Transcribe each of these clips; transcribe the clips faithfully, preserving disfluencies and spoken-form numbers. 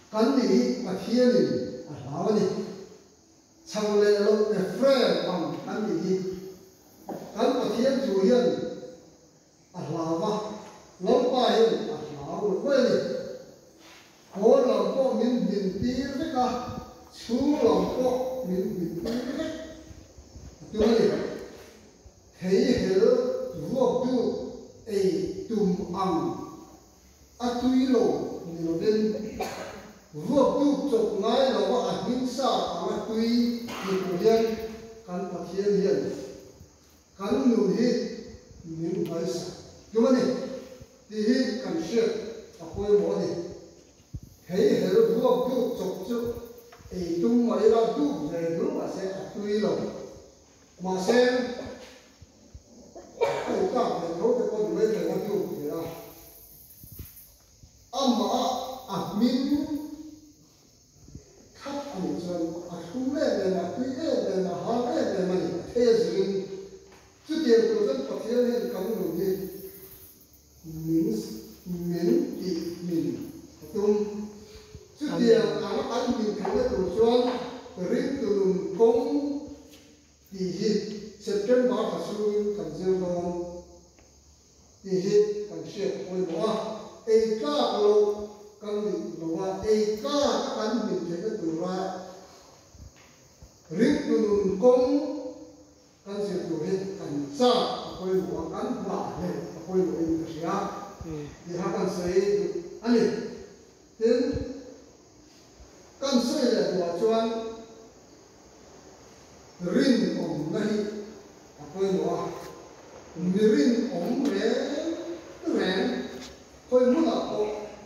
kan ni pathian ni alaw ni chang le lo e friend am kan ni kan pathian chu hian alawa lo pa hian alaw lo ni ko lo ko min min tir ve ka chu lo ko min min tir ve tu ni thei hel vo tu e tum am atui lo ni lo den vo tu chok ngai lo wa a hin sa ama tui ni ko hian kan pathian hian kan nu hi min bai sa tu ni ti hi kan she a koi mo ni hei hel vo tu chok chu e tum mai ra tu ve du ma se a tui lo ma se ai ka ne ro te ko le le wa tu ni ra amma a min khắp anh chân à không lên để mà quý lên để mà hóa lên để mà thế gì chút tiền của dân Phật thiên lên cắm đầu đi miếng miếng thị miếng tung chút tiền à nó ăn miếng cái nó tụi xuân rít tụi lùn công thì hít September phải xuôi cần dương đông thì hít cần xếp ôi bỏ ai cả lô kan ni lowa e ka kan min the ka tura ring tunun kong kan se tu he kan sa koi wa kan ba he koi wa in ka sia ni ha kan se ani tin kan se le wa chuan rin om nahi koi wa ni rin om re ren koi mu na ko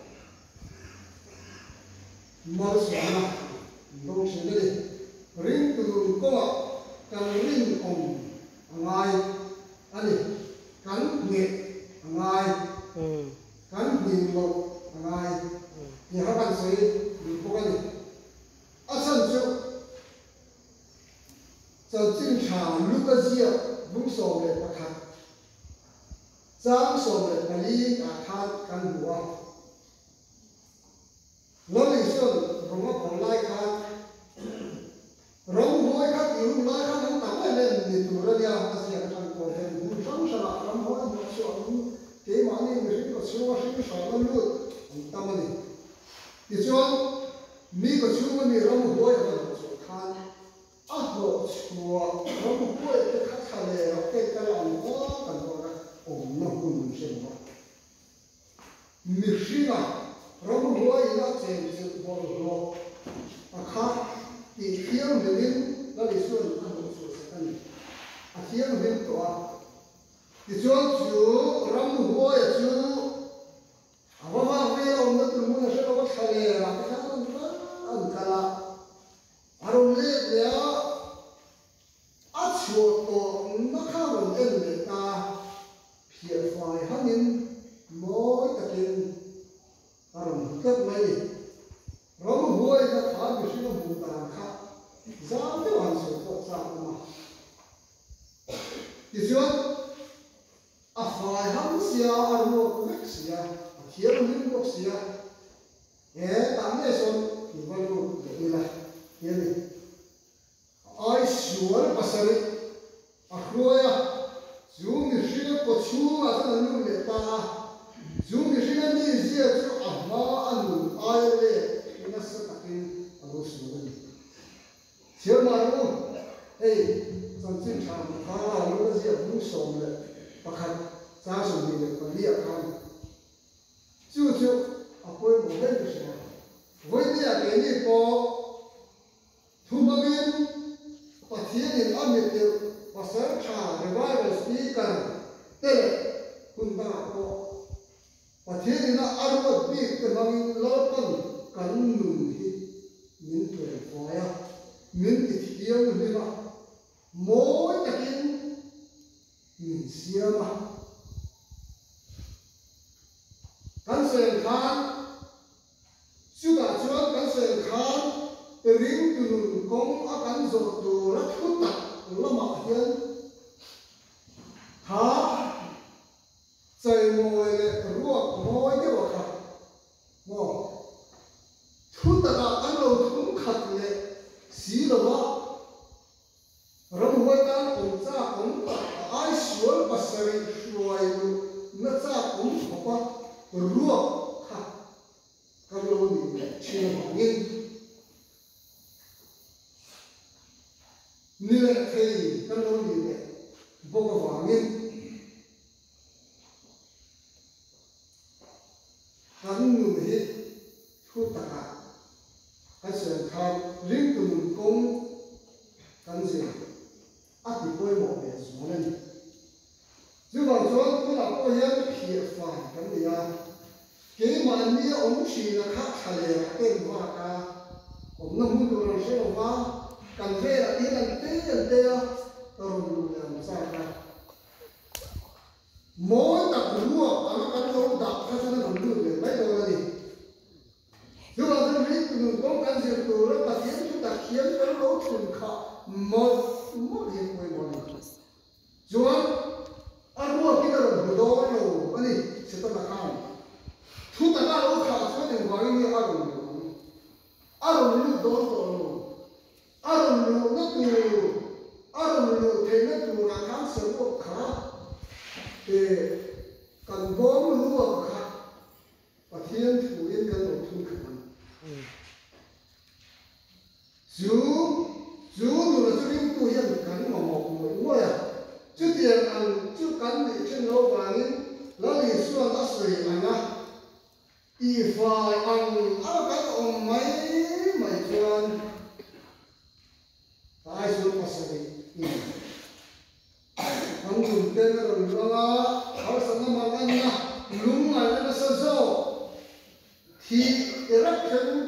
mar sana dong sini ring tu ko kan ring om angai ani kan nge angai kan ning lo angai ni ha kan sei ni ko kan asan chu chao jing cha lu ka zia lu so le pa kha zang so le pali ka kha kan bua lo ni son rong ko lai kha rong hoi kha yu lai kha nang ta le ni tu ra ya ka sia kan ko he bu sang sa la ram ho no so ke ma ni mi ko so wa shi sa la lu ta ma ni ti chuan mi ko chu ma ni rong hoi ka so khan a ho chua rong hoi ke kha kha le ro ke ka la mo kan ko ra om no kun shen ma mi shi na rong hoi na chen chu bo lo a kha ti thiam le nin la li suan a ho su sa kan a thiam le to a ti chuan chu rong hoi chu a wa ma ve om na tu mu na se ko kha le ra ka an ka an kala arong le ya a chu to na kha ron en le ta phia fai hanin moi takin arong kat mai rong huai ka kha bi shi no bu ta kha za te wan so ko sa ma ti chuan a fai ham sia a ro ko sia a thiam lim ko sia e ta me son ki ba lu ni la ye ni ai shuar pasari a khroya zu mi shi ko chu a ta nu le ta zu mi shi ni zia chu a ma anu ai le ina sa takin a ro su ni sia ma ru ei san chin cha ma ha ro zia bu so le pa khat sa so ni le pa li a kan chu chu a koi mo le ni sa voi ni a ke ni ko thu ma bin pathian in amit te pasar cha revival speaker te kun ba ko pathian in arwa bi te mang lo pan kan nu hi min tu ko ya min ti thiam ni ma moi takin min siama kan sen khan suda chuan kan sen khan ring tu kong a kan zo tu ra thu ta lama hian ha chai moi le ruak moi ke wa kha mo thu xí đâu á rong quay tan ông cha ông ta ai suol pasari suai nó cha ông học á ruột ha cái lô đi chia bằng nghìn nila thấy cái lô đi vô cái vàng nghìn hắn người hết thu tạ cái sự tham riêng từ mình công cái gì ắt thì quay một để số lên chứ còn số tôi là tôi hiện hiện phải cái gì à cái mà như ông chỉ là khác thay là tên hoa ca ông nó muốn đồ làm sao mà cần thế là tiếng là tiếng là tiếng tôi làm sao cả mỗi tập lúa à nó cái lúa tập cái nó làm được để mấy đồ là gì chứ còn tôi biết từ có cái gì từ đó ta khiến chúng ta khiến cái lúa thuần khọ một một hiện quay một đi chứ anh mua cái đồ đồ đó rồi anh đi sẽ tôi là không thu ta ra lúa khọ số tiền gọi như ăn rồi ăn rồi lúa đó rồi ăn rồi nó từ ăn rồi thì nó từ là khám sớm một khá thì cần vốn lúa khá và thiên thủ yên cần một thung khẩn chú chú nữa là chú linh tu hiện cắn mà một người ngồi à chú tiền ăn chú cắn để trên lâu vàng ấy lá lì xuân đã sưởi ăn á y phải ăn ăn cái ông mấy mấy chuan ai xuống mà sưởi ông dùng tên là rồi đó họ sẽ nó mà ăn na lúng lại nó sơ sơ thì rất chân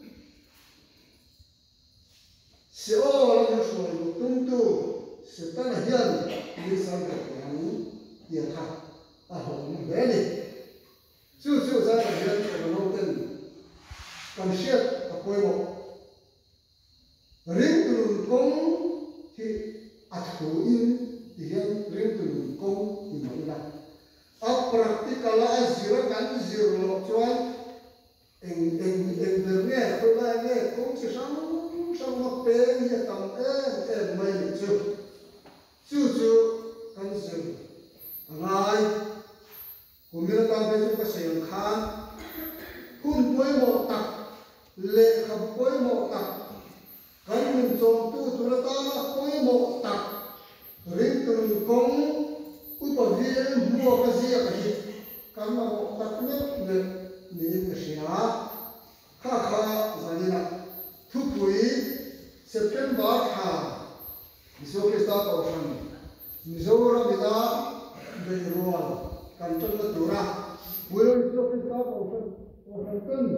sẽ ô là một số tung tu sẽ ta là hiện như sao được những hiện thực à hồng bé đi chưa chưa ra là hiện của nó tên cần xét ở quê bộ riêng từ công thì à thủ in thì hiện riêng từ công thì mới là à practical là zero kan zero lo chuan em em em được nghe tôi lại nghe cũng chỉ sáng sáng một bên hiện tầm em em mấy chưa chưa chưa kan zero ngay của mình ta bây giờ có sử khan hun quay một tập lệ khập quay một tập cái mình trồng tu tu là ta quay một tập riêng từ công u bảo viên mua cái gì cái gì cái mà một tập nhất được nên cái gì à khá khá giờ này là thu quỹ September ha Mizo Krista bảo rằng Mizo ra bị ta về rồi cần chân là tu ra buổi Mizo Krista bảo rằng bảo rằng cân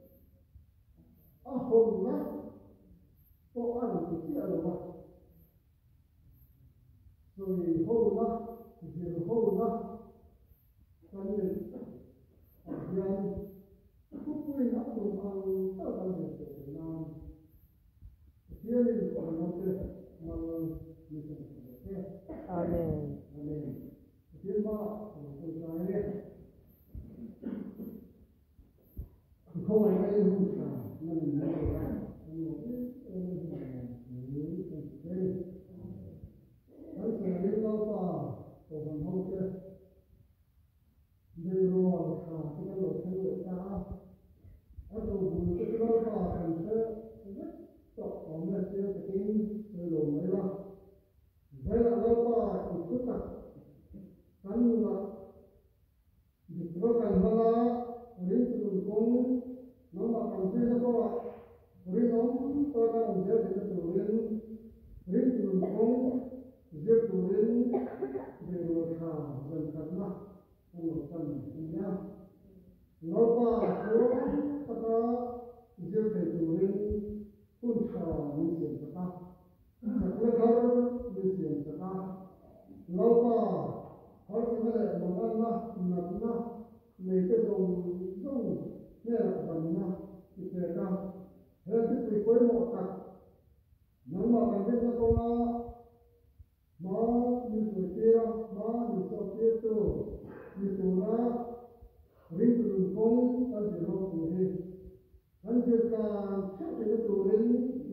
à hôm nay có ăn thì chỉ ăn mà rồi hôm nay thì hôm nay cái này yang phúc quy áp dụng ăn tất cả những cái Việt Nam kia thì còn nó thế mà mình sẽ thế amen amen thiên ba của chúng ta này không ai ai không cả mình nói là một cái cái cái cái lâu qua của phần hậu kia đây rồi cả cái lỗ thay đổi ta ở đâu cũng cái lâu qua thành thế rất tốt ở nơi kia cái tin cái lỗ mới là đây là lâu qua cũng cứ tập cắn là dịch nó cần là đến từ công nó mà cần thế nó có rồi nó tôi đã làm việc thì từ đến đến từ công việc từ đến về rồi cả dần dần mà một phần nhá nó qua nó ta việc thì từ đến phun trào những chuyện ta thật là khó những chuyện ta nó qua họ sẽ là một ăn mà nằm mà lấy cái dùng dùng nghe là phần mà thì sẽ ra hết cái quấy một tập nếu mà cần biết nó có mà như tuổi kia mà như sau kia tu như tu ra riêng từ phong ở giữa hồ thì anh chỉ cần chắc chắn tu đến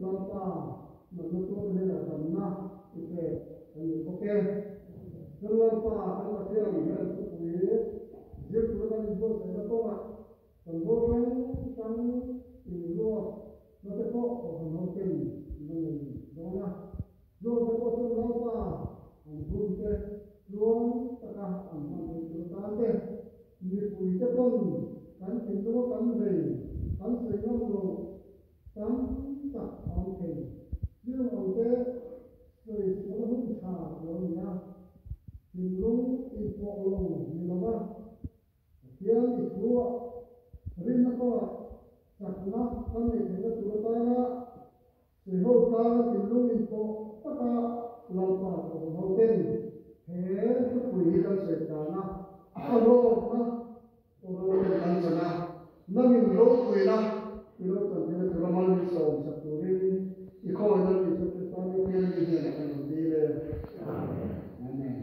pa na na to ne la dam na ite ani ko ke sulwa pa kan pa thia ni han ku ni je ku na ni bo sa ko ma kan bo kan kan ni lo no te ko o no ke ni no no na do te ko sulwa pa an bu ke luang ta ka an ma ni tu ta te ni ku te kon kan ti lo kan ve kan se no lo kan ta an ke ni lo te rồi nó hút thả rồi nha thì lúc in bộ lồng thì nó mà kia thì thua riêng nó có chặt nó con này thì nó thua tay nó thì hút ta thì lúc in bộ tất cả lòng cả của hậu tên thế cái quỷ con sẽ trả nó à lô nó lô cái con sẽ nó nó mình lô quỷ nó thì nó cần phải là cái mal bị sầu sập tuổi đi coi nó bị sập cái tay nó kia đi này là đi về amen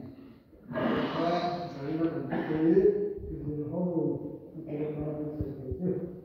và chúng ta cần phải chú ý thì hầu thì chúng ta sẽ